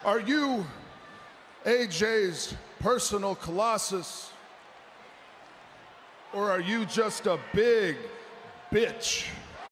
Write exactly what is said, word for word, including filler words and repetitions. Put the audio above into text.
Are you A J's personal colossus? Or are you just a big bitch?